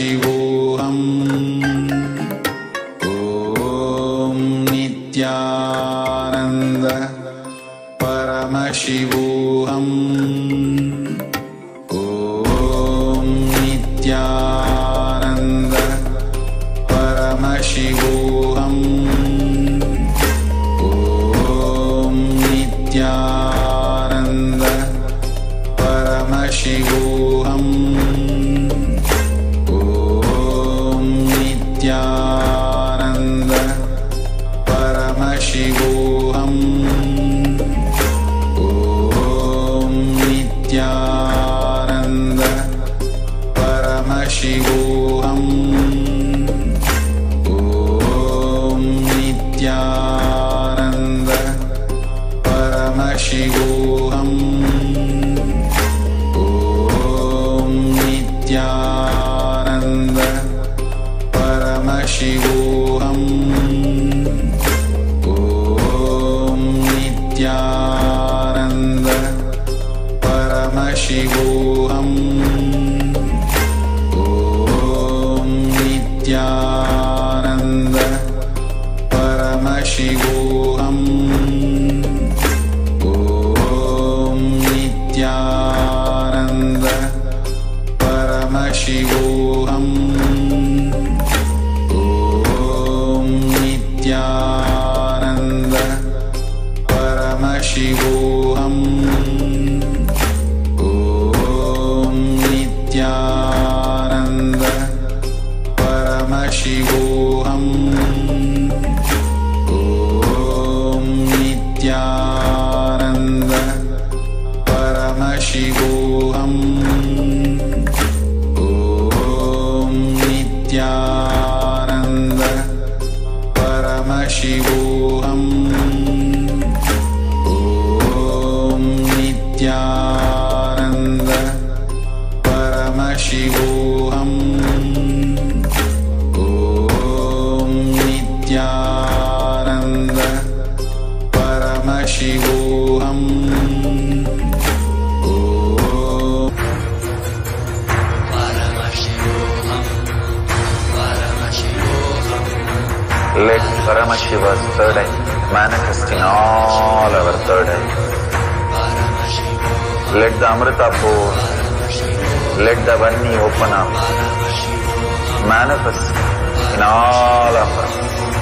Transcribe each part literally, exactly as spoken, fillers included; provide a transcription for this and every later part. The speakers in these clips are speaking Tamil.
परमशिवोऽहम् ॐ नित्यानन्द परमशिवोऽहम् ॐ नित्यानन्द परमशिवोऽहम् ॐ नित्यानन्द परमशिवोऽहम् ॐ नित्यानन्द परमशिवोऽहम् ॐ नित्यानन्द परमशिवोऽहम् ॐ नित्यानन्द परमशिवोऽहम् ॐ नित्यानन्द परमशिवोऽहम् ॐ नित्यानन्द परमशिवोऽहम् ॐ नित्यानन्द परमशिवोऽहम् ॐ नित्यानन्द परमशिवोऽहम् ॐ नित्यानन्द परमशिवोऽहम् ॐ नित्यानन्द परमशिवोऽहम् ॐ नित्यानन्द परमशिवोऽहम् ॐ नित्यानन्द परमशिवोऽहम् ॐ नित्यानन्द परमशिवोऽहम् ॐ नित्यानन्द परमशिवोऽहम् Let Paramashiva's third eye manifest in all our third eye. Let the Amrita pour, let the Vanni open up, manifest in all of us.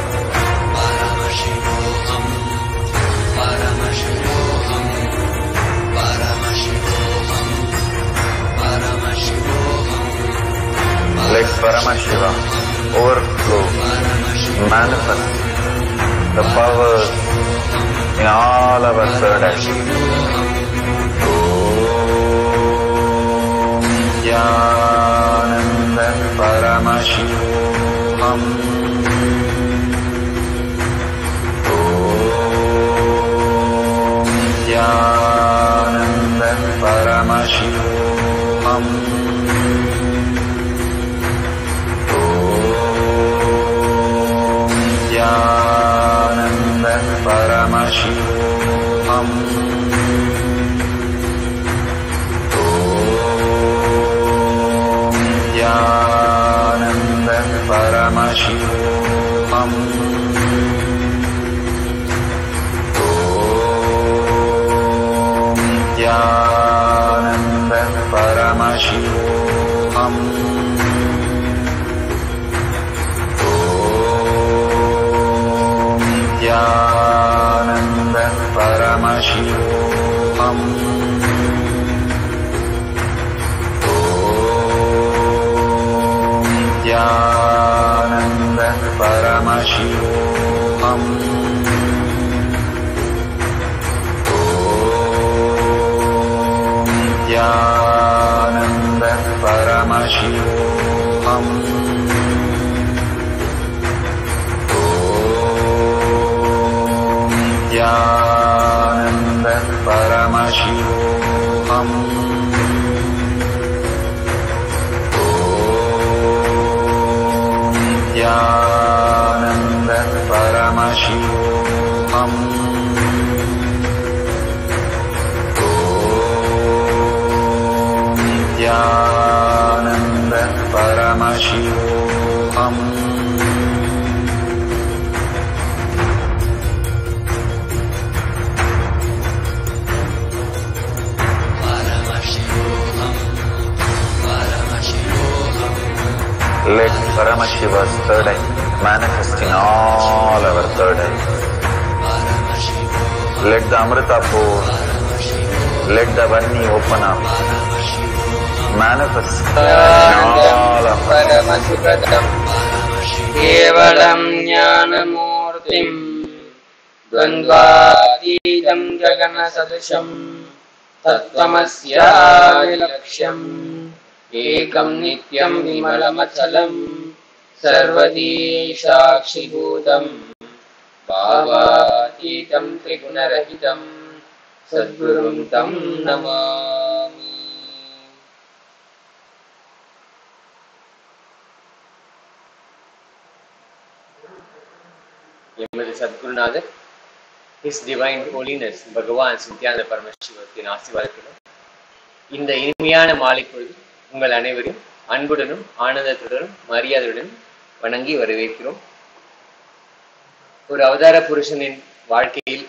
Let Paramashiva overflow, manifest the powers in all our third eye. Om Nityananda Paramashivoham. Om Nityananda Paramashivoham. Nityananda Paramashivoham. Om Nityananda Paramashivoham. Om Nityananda Paramashivoham. Nityananda Paramashivoham. Om Nityananda Paramashivoham. Om Nityananda Paramashivoham. Nityananda Paramashivoham. Om Nityananda Paramashivoham. Om Nityananda Paramashivoham. Let Paramashiva's third eye manifest in all our third eyes. Let the Amrita pour, let the Vanni open up, manifest in all of us. Paramashivatam Kevalam Jnanamurtim Dvandvātītam Gagana Sadasham Tattvamasya Vilaksham Ekam Nityam Vimalamachalam Sarvadi Shakshibhutam Bhavatītam Trigunarahitam Sadgurum Tam Namami. எமது சத்குருநாதர் ஹிஸ் டிவைன் ஹோலினஸ் பகவான் சித்யானந்த பரமசிவத்தின் ஆசீர்வாதத்திலும் இந்த இனிமையான மாலை பொழுது உங்கள் அனைவரையும் அன்புடனும் ஆனந்தத்துடனும் மரியாதையுடனும் வணங்கி வரவேற்கிறோம். ஒரு அவதார புருஷனின் வாழ்க்கையில்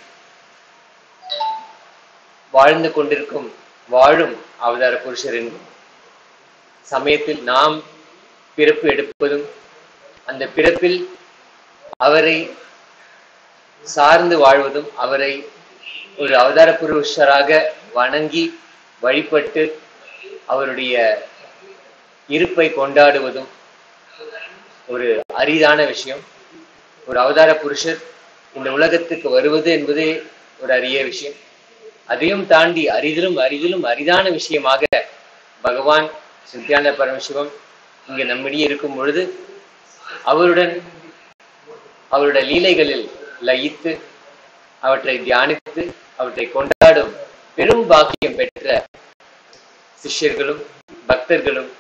வாழ்ந்து கொண்டிருக்கும் வாழும் அவதார புருஷரின் சமயத்தில் நாம் பிறப்பு எடுப்பதும் அந்த பிறப்பில் அவரை சார்ந்து வாழ்வதும் அவரை ஒரு அவதார புருஷராக வணங்கி வழிபட்டு அவருடைய இருப்பை கொண்டாடுவதும் ஒரு அரிதான விஷயம். ஒரு அவதார புருஷர் இந்த உலகத்துக்கு வருவது என்பதே ஒரு அரிய விஷயம். அதையும் தாண்டி அரிதிலும் அரிதிலும் அரிதான விஷயமாக பகவான் சித்யானந்த பரமசிவம் இங்கே நம்மிடையே இருக்கும் பொழுது அவருடன் அவருடைய லீலைகளில் லயித்து அவற்றை தியானித்து அவற்றை கொண்டாடும் பெரும் பாக்கியம் பெற்ற சிஷ்யர்களும் பக்தர்களும்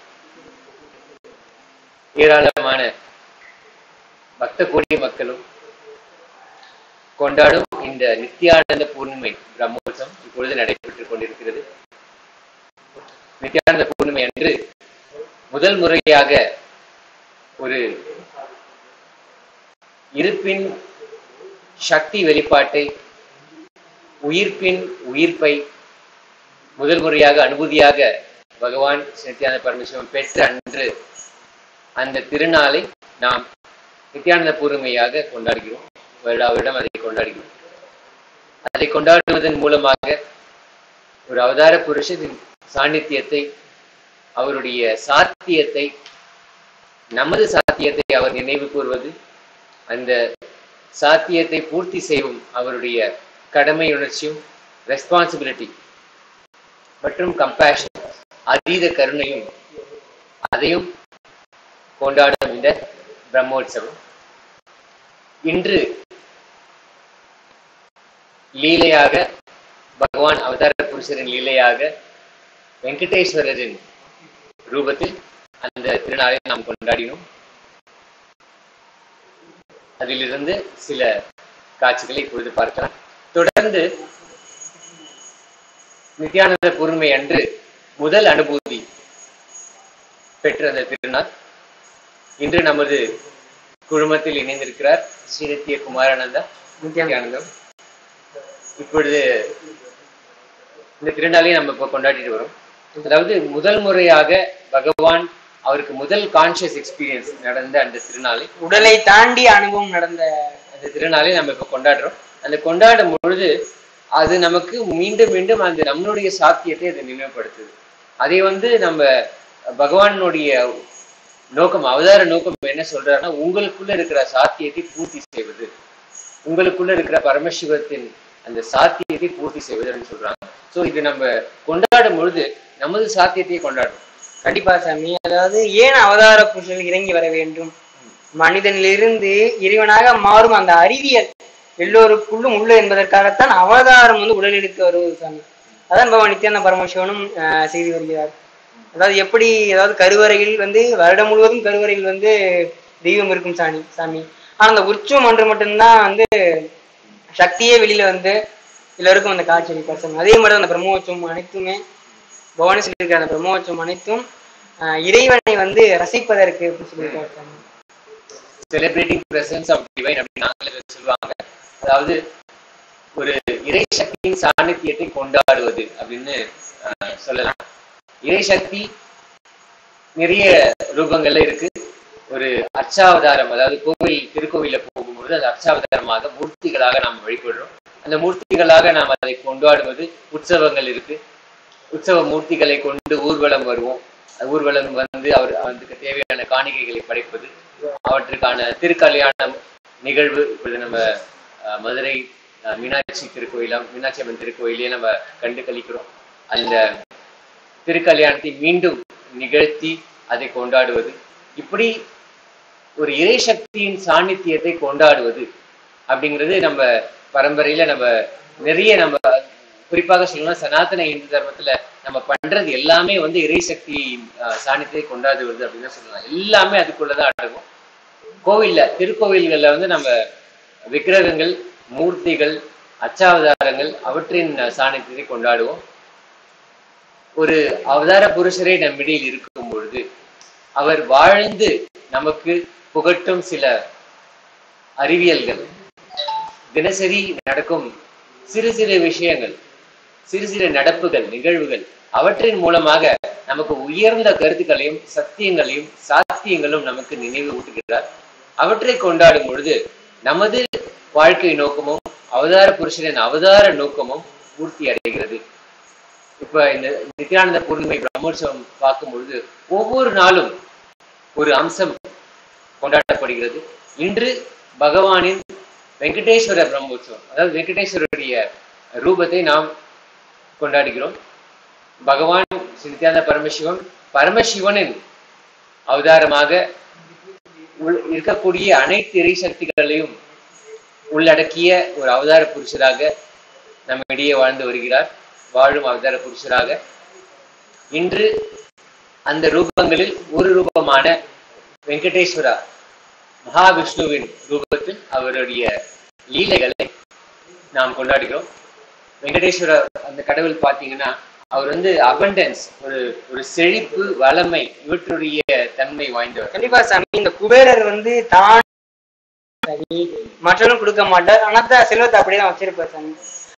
ஏராளமான பக்த கோடி மக்களும் கொண்டாடும் இந்த நித்யானந்த பூர்ணிமை பிரம்மோற்சவம் இப்பொழுது நடைபெற்றுக் கொண்டிருக்கிறது. நித்யானந்த பூர்ணிமை அன்று முதல் முறையாக ஒரு இருப்பின் சக்தி வெளிப்பாட்டை உயிர்ப்பின் உயிர்ப்பை முதல் முறையாக அனுபூதியாக பகவான் நித்யானந்த பரமசிவம் பெற்ற அன்று அந்த திருநாளை நாம் நித்யானந்த பூர்ணிமையாக கொண்டாடுகிறோம். வருடாவிடம் அதை கொண்டாடுகிறோம். அதை கொண்டாடுவதன் மூலமாக ஒரு அவதார புருஷனின் சாநித்தியத்தை அவருடைய சாத்தியத்தை நமது சாத்தியத்தை அவர் நினைவு கூறுவது அந்த சாத்தியத்தை பூர்த்தி செய்யும் அவருடைய கடமை உணர்ச்சியும் ரெஸ்பான்சிபிலிட்டி மற்றும் கம்பேஷன் அதீத கருணையும் அதையும் கொண்டாடும் இந்த பிரம்மோற்சவம் இன்று லீலையாக பகவான் அவதார புருஷரின் லீலையாக வெங்கடேஸ்வரரின் ரூபத்தில் அந்த திருநாளை நாம் கொண்டாடினோம். அதிலிருந்து சில காட்சிகளை இப்பொழுது பார்க்கலாம். தொடர்ந்து நித்யானந்த பூர்ணிமை அன்று முதல் அனுபூதி பெற்ற அந்த திருநாள் இன்று நமது குழுமத்தில் இணைந்திருக்கிறார் ஸ்ரீநித்ய குமாரானந்தா நித்யானந்தம். இப்பொழுது இந்த திருநாளை நம்ம இப்போ கொண்டாடிட்டு வரோம். அதாவது முதல் முறையாக பகவான் அவருக்கு முதல் கான்சியஸ் எக்ஸ்பீரியன்ஸ் நடந்த அந்த திருநாளை உடலை தாண்டி அனுபவம் நடந்த அந்த திருநாளை நம்ம இப்ப கொண்டாடுறோம். அந்த கொண்டாடும் பொழுது அது நமக்கு மீண்டும் மீண்டும் அந்த நம்மளுடைய சாத்தியத்தை அதை நினைவுபடுத்துது. அதை வந்து நம்ம பகவானுடைய நோக்கம் அவதார நோக்கம் என்ன சொல்றாருன்னா உங்களுக்குள்ள இருக்கிற சாத்தியத்தை பூர்த்தி செய்வது, உங்களுக்குள்ள இருக்கிற பரமசிவத்தின் அந்த சாத்தியத்தை பூர்த்தி செய்வதுன்னு சொல்றாங்க. ஸோ இது நம்ம கொண்டாடும் பொழுது நமது சாத்தியத்தையே கொண்டாடுறோம். கண்டிப்பா சாமி. அதாவது ஏன் அவதார புருஷர்கள் இறங்கி வர வேண்டும், மனிதனிலிருந்து இறைவனாக மாறும் அந்த அறிவியல் எல்லோருக்குள்ளும் உள்ள என்பதற்காகத்தான் அவதாரம் வந்து உடல் எடுக்க வருவது சாமி. அதான் பகவான் நித்யானந்த பரமசிவனும் ஆஹ் செய்து வருகிறார். அதாவது எப்படி அதாவது கருவறையில் வந்து வருடம் முழுவதும் கருவறையில் வந்து தெய்வம் இருக்கும் சாமி சாமி ஆனா அந்த உற்சவம் ஒன்று மட்டும்தான் வந்து சக்தியே வெளியில வந்து எல்லாருக்கும் அந்த காட்சி அளிப்பார் சாமி. அதே மாதிரி அந்த பிரம்மோற்சவம் அனைத்துமே பவானி சொல்லியிருக்கிற அந்த பிரம்மோற்சவம் அனைத்தும் ஆஹ் இறைவனை வந்து ரசிப்பதற்கு அப்படின்னு சொல்லியிருக்காரு சாமி. செலிப்ரேட்டிங் பிரசன்ஸ் ஆஃப் டிவைன் அப்படின்னு சொல்லுவாங்க. அதாவது ஒரு இறை சக்தியின் சாநித்தியத்தை கொண்டாடுவது அப்படின்னு சொல்லலாம். இறை சக்தி நிறைய ரூபங்கள்ல இருக்கு. ஒரு அர்ச்சாவதாரம், அதாவது கோவில் திருக்கோவில போகும்போது அது அர்ச்சாவதாரமாக மூர்த்திகளாக நாம் வழிபடுறோம். அந்த மூர்த்திகளாக நாம் அதை கொண்டாடுவது உற்சவங்கள் இருக்கு. உற்சவ மூர்த்திகளை கொண்டு ஊர்வலம் வருவோம். ஊர்வலம் வந்து அவர் அதுக்கு தேவையான காணிக்கைகளை படைப்பது, அவற்றுக்கான திருக்கல்யாணம் நிகழ்வு. இப்பொழுது நம்ம மதுரை மீனாட்சி திருக்கோயிலாம் மீனாட்சி அம்மன் திருக்கோயிலே நம்ம கண்டு கழிக்கிறோம். அந்த திருக்கல்யாணத்தை மீண்டும் நிகழ்த்தி அதை கொண்டாடுவது, இப்படி ஒரு இறை சக்தியின் சாநித்தியத்தை கொண்டாடுவது அப்படிங்கிறது நம்ம பரம்பரையில நம்ம நிறைய, நம்ம குறிப்பாக சொல்லணும் சனாதன இந்து தர்மத்துல நம்ம பண்றது எல்லாமே வந்து இறை சக்தியின் சாநித்தியத்தை கொண்டாடுவது அப்படின்னு சொல்லலாம். எல்லாமே அதுக்குள்ளதான் அடங்கும். கோவில்ல திருக்கோவில்கள்ல வந்து நம்ம விக்கிரகங்கள், மூர்த்திகள், அச்சாவதாரங்கள் அவற்றின் சாநித்தியத்தை கொண்டாடுவோம். ஒரு அவதார புருஷரே நம்மிடையில் இருக்கும் பொழுது அவர் வாழ்ந்து நமக்கு புகட்டும் சில அறிவியல்கள், தினசரி நடக்கும் சிறு சிறு விஷயங்கள், சிறு சிறு நடப்புகள், நிகழ்வுகள், அவற்றின் மூலமாக நமக்கு உயர்ந்த கருத்துக்களையும் சத்தியங்களையும் சாத்தியங்களும் நமக்கு நினைவு ஊட்டுகிறார். அவற்றை கொண்டாடும் பொழுது நமது வாழ்க்கை நோக்கமும் அவதார புருஷனின் அவதார நோக்கமும் பூர்த்தி அடைகிறது. இப்ப இந்த நித்யானந்த பூர்ணிமை பிரம்மோற்சவம் பார்க்கும் பொழுது ஒவ்வொரு நாளும் ஒரு அம்சம் கொண்டாடப்படுகிறது. இன்று பகவானின் வெங்கடேஸ்வர பிரம்மோற்சவம், அதாவது வெங்கடேஸ்வருடைய ரூபத்தை நாம் கொண்டாடுகிறோம். பகவான் நித்யானந்த பரமசிவன் பரமசிவனின் அவதாரமாக இருக்கக்கூடிய அனைத்து இறை சக்திகளையும் உள்ளடக்கிய ஒரு அவதார புருஷராக நம்மிடையே வாழ்ந்து வருகிறார். வாழும் அவதார புருஷராக இன்று அந்த ரூபங்களில் ஒரு ரூபமான வெங்கடேஸ்வரா மகாவிஷ்ணுவின் ரூபத்தில் அவருடைய லீலைகளை நாம் கொண்டாடுகிறோம். வெங்கடேஸ்வரர் அந்த கடவுள் பார்த்தீங்கன்னா அவர் வந்து அபண்டன்ஸ், ஒரு ஒரு செழிப்பு, வளமை, இவற்றுடைய தன்மை வாய்ந்தவர். கண்டிப்பா சாமி. இந்த குபேரர் வந்து தான் மற்றவரும் கொடுக்க மாட்டார், ஆனா செல்வத்தை அப்படியே தான் வச்சிருப்பார் சாமி.